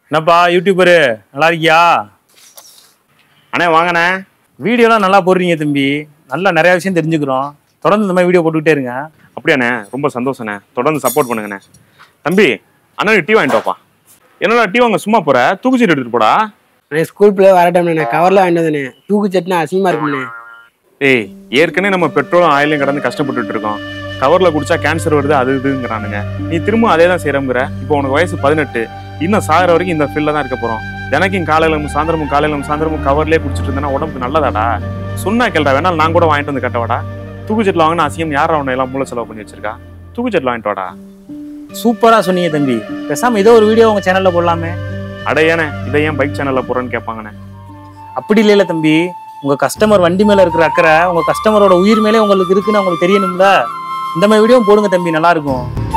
என்னப்பா யூடியூபரு நல்லா இருக்கியா? அண்ணே வாங்கண்ணே. வீடியோலாம் நல்லா போடுறீங்க தம்பி, நல்லா நிறைய விஷயம் தெரிஞ்சுக்கிறோம். தொடர்ந்து இந்த மாதிரி வீடியோ போட்டுக்கிட்டே இருங்க. அப்படியாண்ணே, ரொம்ப சந்தோஷண்ணே. தொடர்ந்து சப்போர்ட் பண்ணுங்கண்ணே. தம்பி அண்ணன் டீ வாங்கிட்டு வாப்பா. என்னடா டீ வாங்க சும்மா போற? தூக்குச்சீட்டு எடுத்துட்டு போடா. ஸ்கூல் பிள்ளை வரட்டோம்ண்ணே, கவர்ல வாங்கிட்டு வந்தேண்ணே. தூக்கு சட்னா அசிங்கமா இருக்குண்ணே. ஏய், ஏற்கனவே நம்ம பெட்ரோலும் ஆயிலையும் கடந்து கஷ்டப்பட்டுட்டு இருக்கோம். கவர்ல குடிச்சா கேன்சர் வருது அது இதுங்கிறானுங்க. நீ திரும்ப அதே தான் செய்யறங்கிற. இப்போ உனக்கு வயசு 18, இன்னும் சாகிற வரைக்கும் இந்த ஃபீல்ட்ல தான் இருக்க போறோம். தினைக்கும் காலையிலும் சாயந்தரமும் கவர்லேயே குடிச்சிட்டு இருந்தேன்னா உடம்புக்கு நல்லதாடா? சொன்னா கேள்றா, வேணாலும் நான் கூட வாங்கிட்டு வந்து கட்டவாடா. தூக்குச்சட்டில் வாங்கினா அசியம் யார் அவனை எல்லாம் மூளை செலவு பண்ணி வச்சிருக்கா? தூக்குச்சட்டில் வாங்கிட்டு வாடா. சூப்பரா சொன்னீங்க தம்பி. பேசாம ஏதோ ஒரு வீடியோ உங்க சேனல்ல போடலாமே. அடையானே, இதை ஏன் பைக் சேனல்ல போறேன்னு கேட்பாங்கண்ணே. அப்படி இல்லைல்ல தம்பி, உங்க கஸ்டமர் வண்டி மேல இருக்கிற அக்கறை உங்க கஸ்டமரோட உயிர் மேலே உங்களுக்கு இருக்குன்னு உங்களுக்கு தெரியணும்ல. இந்த மாதிரி வீடியோ போடுங்க தம்பி, நல்லா இருக்கும்.